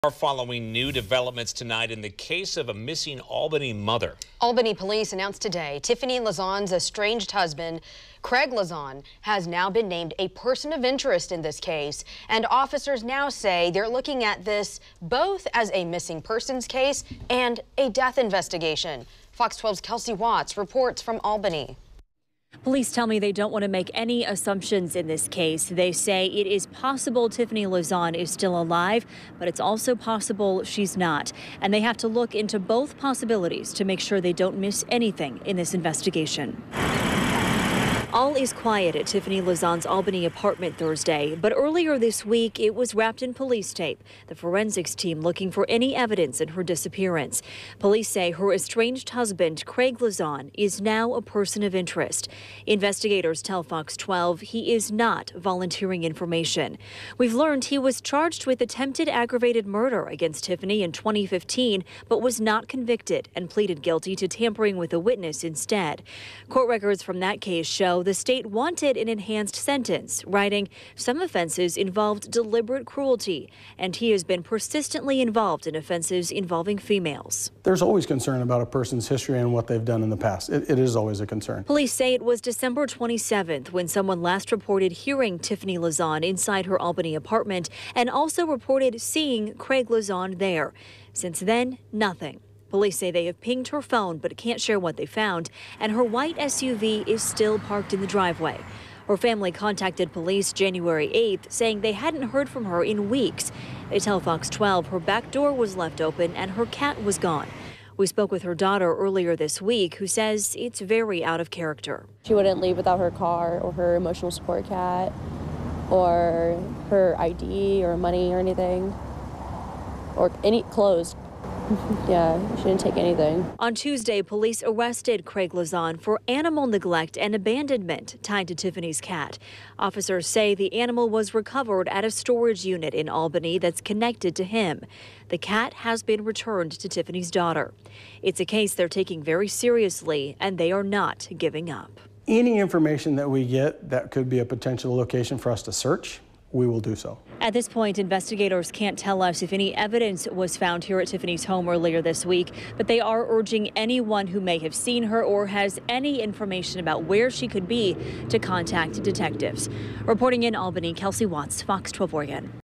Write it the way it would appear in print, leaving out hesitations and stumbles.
Are following new developments tonight in the case of a missing Albany mother. Albany police announced today Tiffany Lazon's estranged husband, Craig Lazon, has now been named a person of interest in this case. And officers now say they're looking at this both as a missing persons case and a death investigation. Fox 12's Kelsey Watts reports from Albany. Police tell me they don't want to make any assumptions in this case. They say it is possible Tiffany Lazon is still alive, but it's also possible she's not. And they have to look into both possibilities to make sure they don't miss anything in this investigation. All is quiet at Tiffany Lazon's Albany apartment Thursday, but earlier this week it was wrapped in police tape, the forensics team looking for any evidence in her disappearance. Police say her estranged husband, Craig Lazon, is now a person of interest. Investigators tell Fox 12 he is not volunteering information. We've learned he was charged with attempted aggravated murder against Tiffany in 2015, but was not convicted and pleaded guilty to tampering with a witness instead. Court records from that case show the state wanted an enhanced sentence, writing some offenses involved deliberate cruelty, and he has been persistently involved in offenses involving females. There's always concern about a person's history and what they've done in the past. It is always a concern. Police say it was December 27th when someone last reported hearing Tiffany Lazon inside her Albany apartment and also reported seeing Craig Lazon there. Since then, nothing. Police say they have pinged her phone but can't share what they found, and her white SUV is still parked in the driveway. Her family contacted police January 8th, saying they hadn't heard from her in weeks. They tell Fox 12 her back door was left open and her cat was gone. We spoke with her daughter earlier this week, who says it's very out of character. She wouldn't leave without her car or her emotional support cat or her ID or money or anything or any clothes. Yeah, she didn't take anything. On Tuesday, police arrested Craig Lazon for animal neglect and abandonment tied to Tiffany's cat. Officers say the animal was recovered at a storage unit in Albany that's connected to him. The cat has been returned to Tiffany's daughter. It's a case they're taking very seriously, and they are not giving up. Any information that we get that could be a potential location for us to search, we will do so. At this point, investigators can't tell us if any evidence was found here at Tiffany's home earlier this week, but they are urging anyone who may have seen her or has any information about where she could be to contact detectives. Reporting in Albany, Kelsey Watts, Fox 12 Oregon.